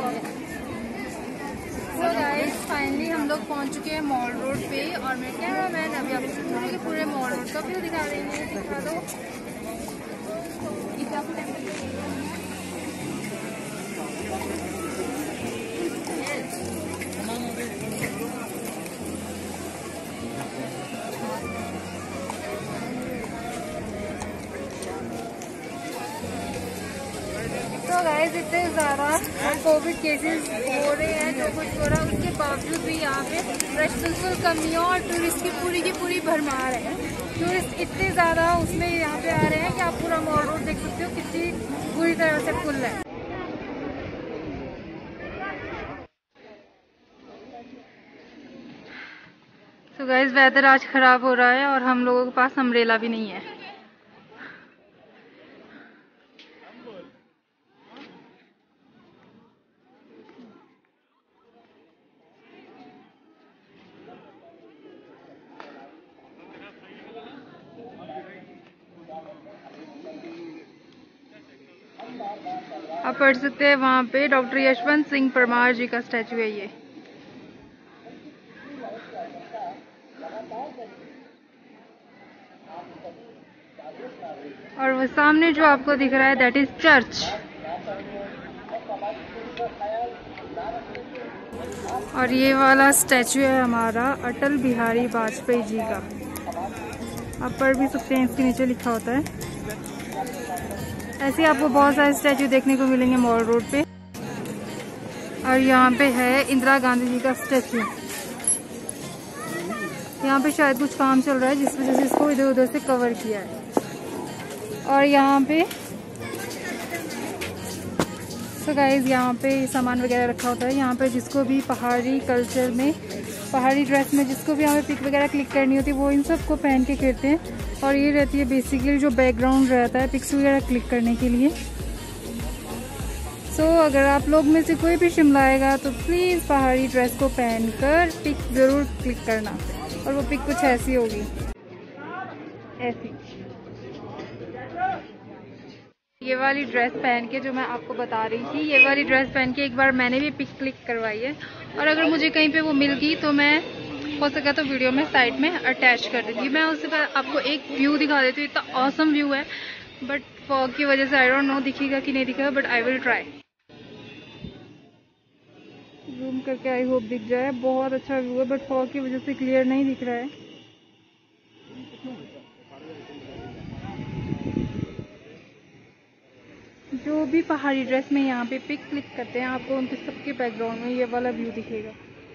So guys finally हम लोग पहुंच चुके हैं मॉल रोड पे और मैं कैमरामैन अभी आपको पूरे के पूरे मॉल रोड का व्यू दिखा रही हूँ। दिखा दो। तो गाइस इतने ज़्यादा कोविड केसेस हो रहे हैं, जो कुछ हो रहा है उसके बावजूद भी यहाँ पे रश बिल्कुल कम नहीं है और टूरिस्ट की पूरी भरमार है। टूरिस्ट इतने ज़्यादा उसमें यहाँ पे आ रहे हैं कि आप पूरा मॉल रोड देख सकते हो कितनी बुरी तरह से फुल है। तो गाइस वेदर आज खराब हो रहा है और हम लोगों के पास अम्ब्रेला भी नहीं है। आप पढ़ सकते हैं वहाँ पे डॉक्टर यशवंत सिंह परमार जी का स्टैचू है ये। और वो सामने जो आपको दिख रहा है दैट इज चर्च। और ये वाला स्टैचू है हमारा अटल बिहारी वाजपेयी जी का। आप पढ़ भी सकते हैं, इसके नीचे लिखा होता है। ऐसे आपको बहुत सारे स्टैचू देखने को मिलेंगे मॉल रोड पे। और यहाँ पे है इंदिरा गांधी जी का स्टैचू। यहाँ पे शायद कुछ काम चल रहा है जिस वजह से इसको इधर उधर से कवर किया है। और यहाँ पे तो गाइज यहाँ पे सामान वगैरह रखा होता है। यहाँ पे जिसको भी पहाड़ी कल्चर में, पहाड़ी ड्रेस में जिसको भी यहाँ पे पिक वगैरह क्लिक करनी होती है वो इन सब को पहन के करते हैं। और ये रहती है बेसिकली जो बैकग्राउंड रहता है पिक्स वगैरह क्लिक करने के लिए। सो अगर आप लोग में से कोई भी शिमला आएगा तो प्लीज़ पहाड़ी ड्रेस को पहनकर पिक ज़रूर क्लिक करना। और वो पिक कुछ ऐसी होगी, ऐसी। ये वाली ड्रेस पहन के जो मैं आपको बता रही थी, ये वाली ड्रेस पहन के एक बार मैंने भी पिक क्लिक करवाई है। और अगर मुझे कहीं पे वो मिल गई तो मैं हो सका तो वीडियो में साइड में अटैच कर देती हूँ। मैं उससे पहले आपको एक व्यू दिखा देती हूँ। इतना ऑसम व्यू है बट फॉग की वजह से आई डोंट नो दिखेगा कि नहीं दिखेगा, but I will try. Zoom करके आई होप दिख जाए। बहुत अच्छा व्यू है बट फॉग की वजह से क्लियर नहीं दिख रहा है। जो भी पहाड़ी ड्रेस में यहाँ पे पिक क्लिक करते हैं आपको उनके सबके बैकग्राउंड में ये वाला व्यू दिखेगा।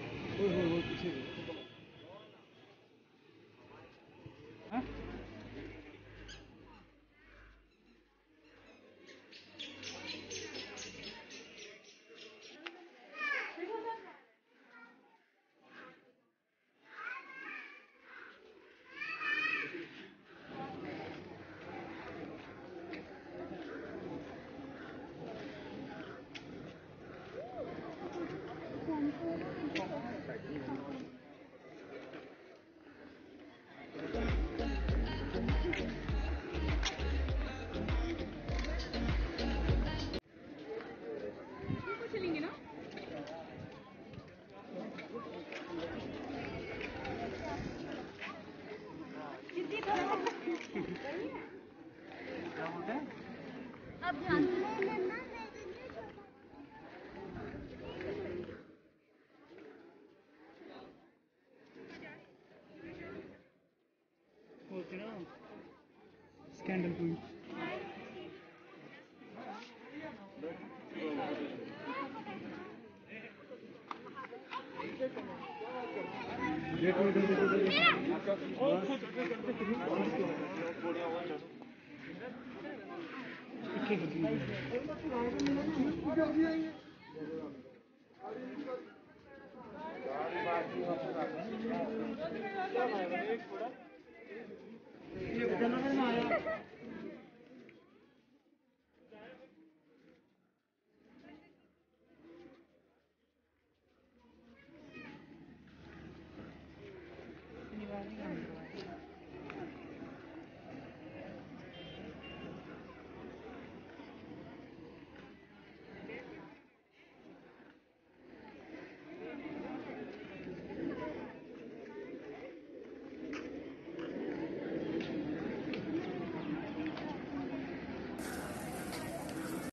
अब स्कैंडल पॉइंट